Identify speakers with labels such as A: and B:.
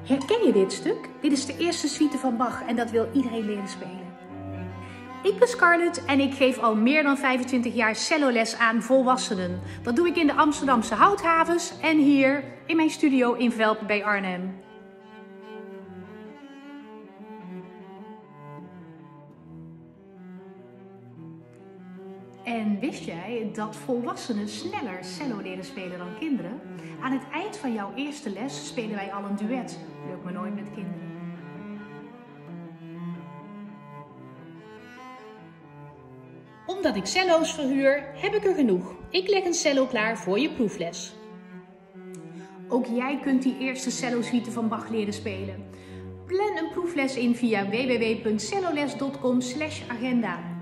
A: Herken je dit stuk? Dit is de eerste suite van Bach en dat wil iedereen leren spelen. Ik ben Scarlett en ik geef al meer dan 25 jaar celloles aan volwassenen. Dat doe ik in de Amsterdamse Houthavens en hier in mijn studio in Velpen bij Arnhem. En wist jij dat volwassenen sneller cello leren spelen dan kinderen? Aan het eind van jouw eerste les spelen wij al een duet. Lukt me nooit met kinderen. Omdat ik cello's verhuur, heb ik er genoeg. Ik leg een cello klaar voor je proefles. Ook jij kunt die eerste cello-suite van Bach leren spelen. Plan een proefles in via www.celloles.com/agenda.